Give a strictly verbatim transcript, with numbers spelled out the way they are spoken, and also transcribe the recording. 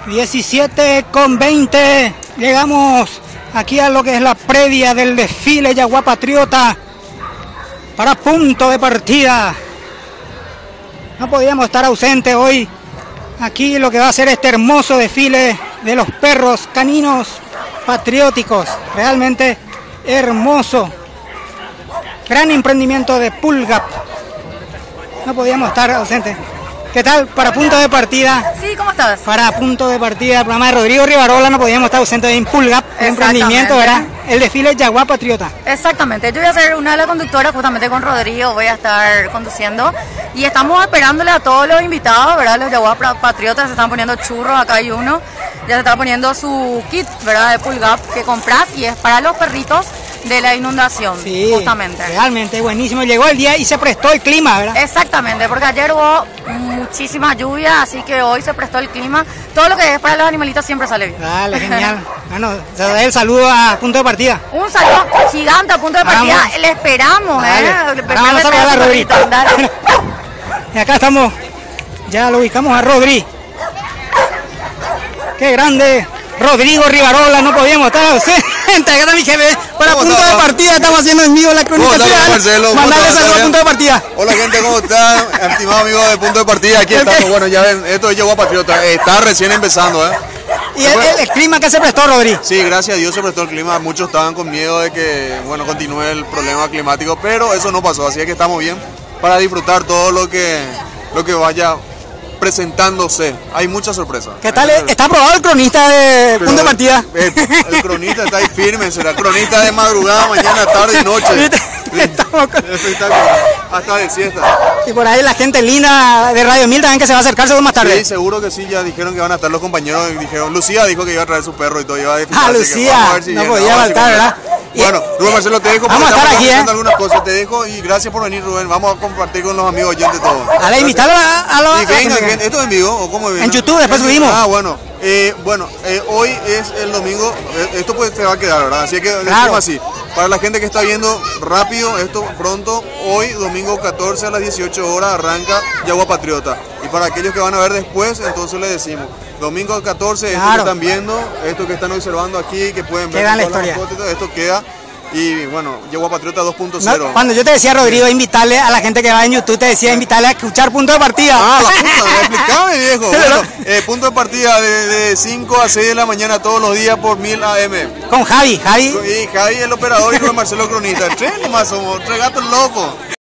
diecisiete con veinte, llegamos aquí a lo que es la previa del desfile Yaguá Patriota para punto de partida. No podíamos estar ausentes hoy aquí lo que va a ser este hermoso desfile de los perros caninos patrióticos, realmente hermoso, gran emprendimiento de Pulgap. No podíamos estar ausentes. ¿Qué tal? Para punto de partida. Sí, ¿cómo estás? Para punto de partida, el programa de Rodrigo Rivarola, no podíamos estar ausentes de Pulgap, de emprendimiento, ¿verdad? El desfile Yaguá Patriota. Exactamente, yo voy a ser una de las conductoras, justamente con Rodrigo voy a estar conduciendo y estamos esperándole a todos los invitados, ¿verdad? Los Yaguá Patriotas se están poniendo churros, acá hay uno, ya se está poniendo su kit, ¿verdad? De Pulgap que compras y es para los perritos de la inundación, sí, justamente. Realmente buenísimo, llegó el día y se prestó el clima, ¿verdad? Exactamente, porque ayer hubo muchísima lluvia, así que hoy se prestó el clima. Todo lo que es para los animalitos siempre sale bien. Dale, genial. Bueno, se da el saludo a punto de partida. Un saludo gigante a punto de partida, vamos. Le esperamos, Dale. ¿eh? Ahora vamos a saludar a Rodri. Dale. Y acá estamos, ya lo ubicamos a Rodri. Qué grande. Rodrigo Rivarola, no podíamos estar ausentes. Acá está mi jefe. Para punto de partida, estamos haciendo en vivo la crónica. Mandarle saludos a punto de partida. Hola gente, ¿cómo están? Estimado amigo de punto de partida, aquí estamos. Bueno, ya ven, esto es Yaguá Patriota. Está recién empezando, ¿eh? ¿Y el, el, el clima que se prestó, Rodri? Sí, gracias a Dios se prestó el clima. Muchos estaban con miedo de que, bueno, continúe el problema climático, pero eso no pasó. Así es que estamos bien para disfrutar todo lo que, lo que vaya presentándose. Hay muchas sorpresas. ¿Qué tal? ¿Está aprobado el cronista de Pero punto de partida? El, el cronista está ahí firme, será cronista de madrugada, mañana, tarde y noche. Estamos con... Hasta de siesta. Y por ahí la gente linda de Radio Mil también que se va a acercarse más tarde. Sí, seguro que sí, ya dijeron que van a estar los compañeros. Dijeron, Lucía dijo que iba a traer su perro y todo. Iba a ah, Lucía, si no viene, podía faltar, ¿verdad? Bueno, Rubén Marcelo, te dejo. Vamos a estar aquí, ¿eh? algunas cosas, te dejo y gracias por venir, Rubén. Vamos a compartir con los amigos oyentes todo. A la invitarlo a, a los... Y venga, venga, ¿esto es en vivo o cómo es? En YouTube, después subimos. Ah, bueno. Eh, bueno, eh, hoy es el domingo, eh, esto pues te va a quedar, ¿verdad? Así que claro. así. Para la gente que está viendo rápido, esto pronto, hoy domingo catorce a las dieciocho horas arranca Yaguá Patriota. Y para aquellos que van a ver después, entonces les decimos, domingo catorce, claro. Esto que están viendo, esto que están observando aquí, que pueden ver, queda la historia. Fotos, esto queda. Y bueno, Yaguá Patriota dos punto cero. No, cuando yo te decía, Rodrigo, invitarle a la gente que va en YouTube, te decía invitarle a escuchar punto de partida. Ah, la puta, explícame, viejo. Bueno, eh, punto de partida de, de cinco a seis de la mañana todos los días por mil A M. Con Javi, Javi. Y Javi, el operador, y con Marcelo Cronista. Tres nomás somos, tres gatos locos.